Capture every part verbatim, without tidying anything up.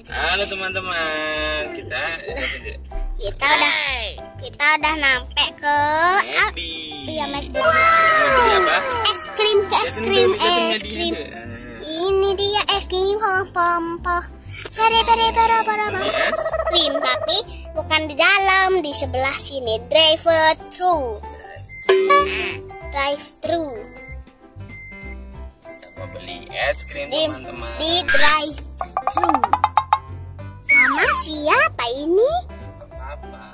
Halo teman-teman, kita kita udah kita udah sampai ke McD. Iya, McD. Beli apa? Es krim, es krim, es krim. Dia. Ini dia es krim pom pom pom. Sare pere pere pere Es krim, tapi bukan di dalam, di sebelah sini. Drive thru. Drive thru. Coba beli es krim Di, teman-teman. di drive thru. Sama siapa ini? Apa?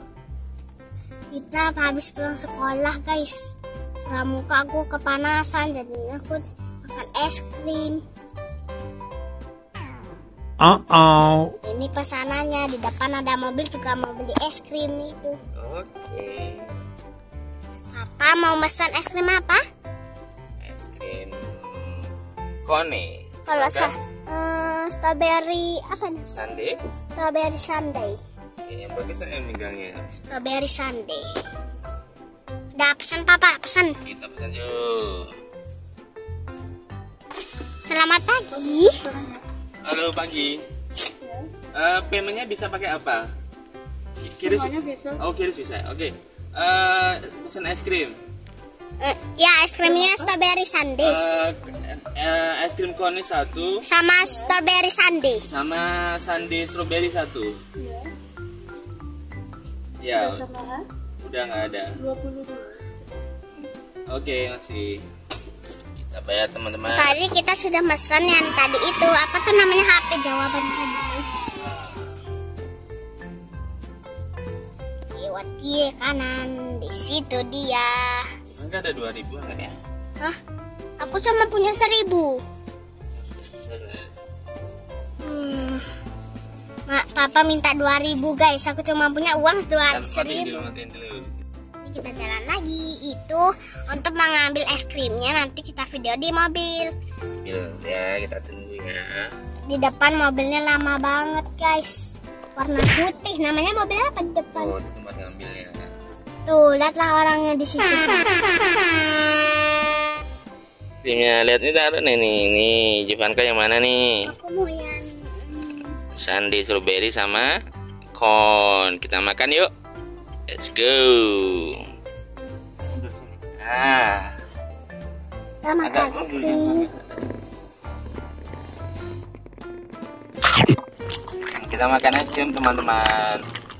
Kita habis pulang sekolah, guys. Setelah muka aku kepanasan, jadinya aku makan es krim. Uh-oh. Ini pesanannya, di depan ada mobil juga mau beli es krim itu. Oke. Papa mau pesan es krim apa? Es krim kone. Kalau Kan? sa uh, strawberry apa nih? Sundae. Strawberry sundae. Oke, yang bagus yang megangnya. Strawberry sundae. Udah pesan papa, pesan. Kita pesan yuk. Selamat pagi. Halo pagi. Uh, paymentnya bisa pakai apa? Ki- Kiris. Oh, kiris bisa. Oke. Eh, pesan es krim. Uh, ya, es krimnya strawberry sundae. Eh, eh, es krim kone satu Sama strawberry sundae. sama sundae strawberry satu. Ya, udah nggak ada. Oke, masih. Kita bayar teman-teman. Tadi kita sudah pesan yang tadi itu. Apa tuh namanya H P jawaban tadi tuh? Lewat kiri kanan, di situ dia. Kan ada dua ribu kan ya? Hah? Aku cuma punya seribu. Hmm. Mak, papa minta dua ribu, guys. Aku cuma punya uang dua Dan matiin seribu. dulu, matiin dulu. Ini kita jalan lagi. Itu untuk mengambil es krimnya. Nanti kita video di mobil. Bil, ya kita tunggu ya. Di depan mobilnya lama banget, guys. Warna putih. Namanya mobil apa di depan? Oh, itu tempat ngambilnya. Tuh, lihatlah orangnya di situ, guys. Timnya lihat nih taruh nih nih nih. Jivanka yang mana nih? Aku mau yang hmm, Sundae strawberry sama corn. Kita makan yuk. Let's go. Nah, kita makan es krim. kita makan es krim teman-teman.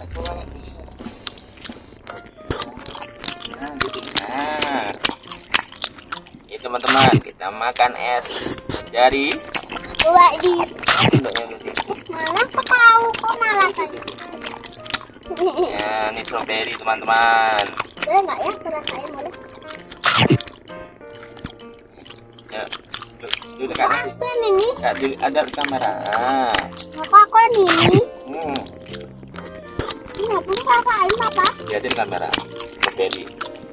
Nah, gitu. Nah, ini teman-teman kita makan es dari Dua di sendoknya gitu. malah kok tahu kok malah tadi. Ya, ini strawberry teman-teman. Boleh nggak ya kerasain boleh? Ya, duduk dekat nanti. Apa yang ini? Kak, di- ada di kamera. Ah. Apa aku yang ini? Hmm, Ini aku kerasain papa. lihatin kamera. Strawberry.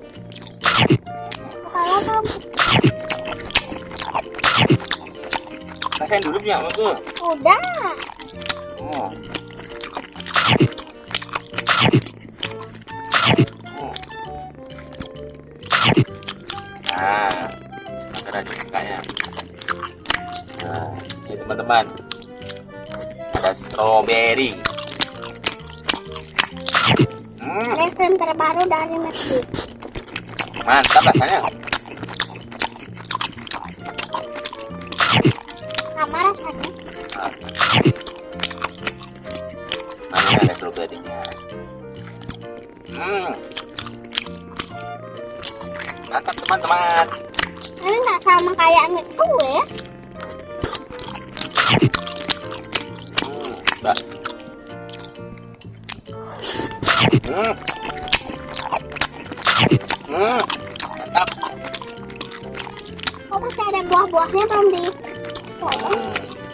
Kalau belum Rasain dulu punya kamu tuh. udah. Oh. Oh. Nah, kamera dibukanya. Nah, ini teman-teman. Ada strawberry. Hmm, Es krim terbaru dari McD. mantap rasanya. Sama rasanya. Nah. Mana ada strawberry-nya. Hmm. Mantap teman-teman. Ini nggak sama kayak Mixu ya? Hmm, mbak. Hmm. Hmm. Mantap. Kok masih ada buah-buahnya belum di? Hmm.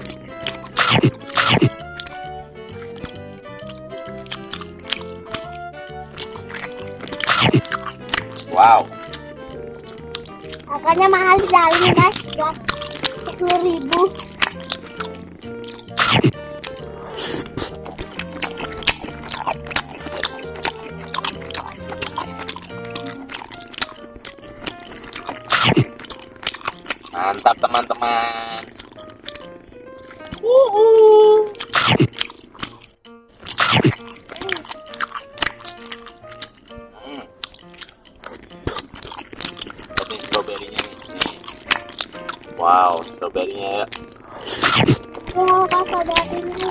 Wow. Harganya mahal di dalam, guys. Buat sepuluh ribu. Mantap teman-teman. Uh, uh. strawberry-nya ya. Oh, strawberry-nya.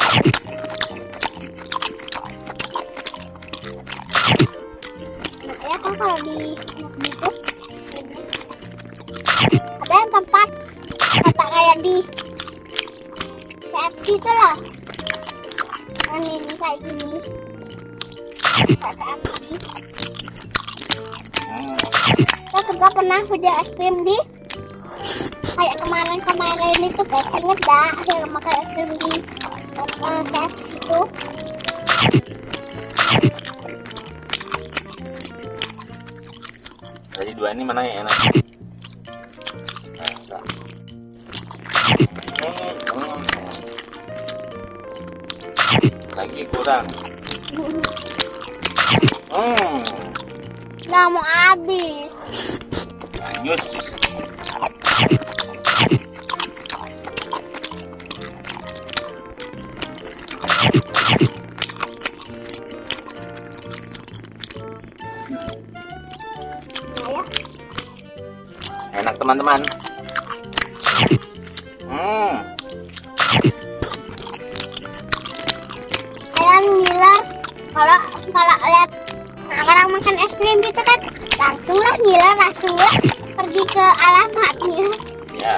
Nah, ya kan kalau di gitu. Ada yang tempat kata kayak di K F C itu loh. Ini, ini kayak gini. Kayak K F C. Kita juga pernah video es krim di kayak kemarin-kemarin itu guys, inget dah yang makan es krim di uh, K F C itu. Dari dua ini mana yang enak? Lagi kurang. Hmm. Nggak mau habis. Lanjut. Enak teman-teman. Hmm. Kalian ngiler kalau kalau lihat nah, orang makan es krim gitu kan, langsung lah ngiler, langsung lah pergi ke alamatnya. Ya.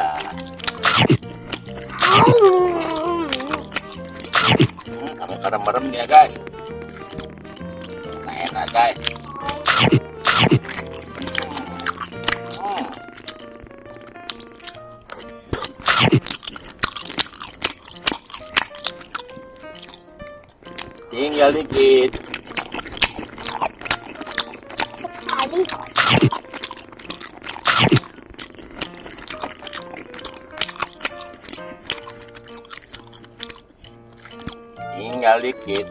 Hmm. Hmm, sampai merem-merem dia guys. Nah enak guys. Hmm. Tinggal dikit. Cepet sekali. Tinggal dikit.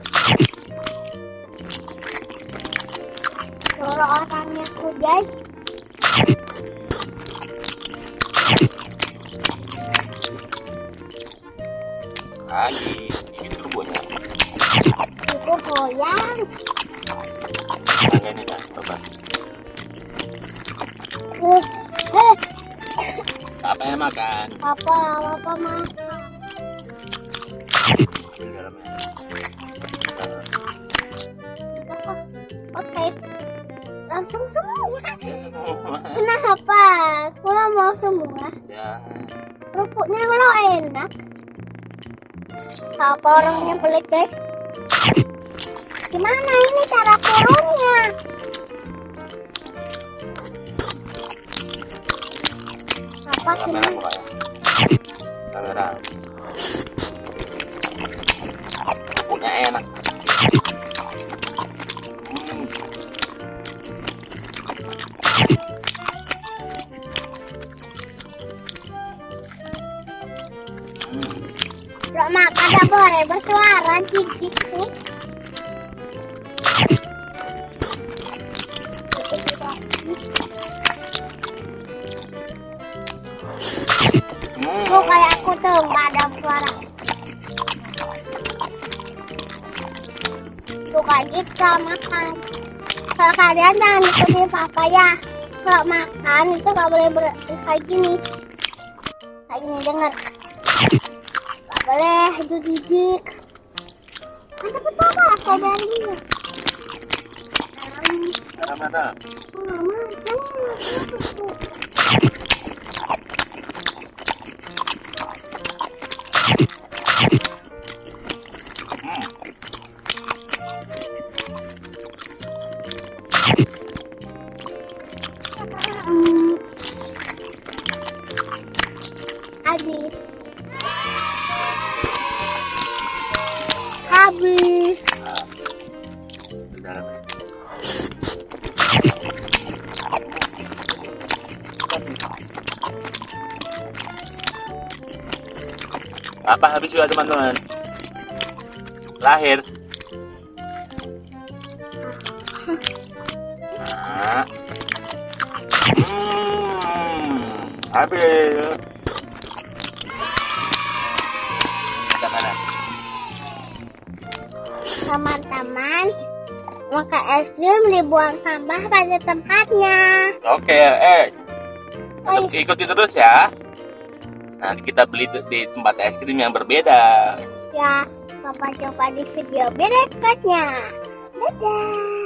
Kalau orangnya kuda. Lagi dikit turbonya. Itu goyang. Mangga ini kan, coba. Eh, eh. Apa yang makan? Papa, papa makan. Di dalamnya. Oke, langsung semua. Kenapa? Kalau mau semua, Jangan. kerupuknya lo enak. Apa orangnya pelit guys? Gimana ini cara turunnya? Apa Kamera gimana? buka ya. Kamera. Kerupuknya enak. Hmm. Hmm. Lo makan tak boleh bersuara gigit nih. Hmm. Tuh kayak aku tuh nggak ada suara. Tuh kayak gitu kalau makan. Kalau kalian jangan ikutin papa ya. Kalau makan itu nggak boleh ber kayak gini. Kayak gini denger. Nggak boleh itu jijik. Kan cepet papa kayak dari ini. Mana-mana. Mama, jangan. Hmm. Habis. Habis. Di dalamnya. Apa habis juga teman-teman? Lahir. Nah. Hmm, habis. Mana? Teman-teman, makan es krim dibuang sampah pada tempatnya. Oke, eh. Tetap ikuti terus ya. Nanti kita beli di tempat es krim yang berbeda. Ya, Papa coba di video berikutnya. Dadah.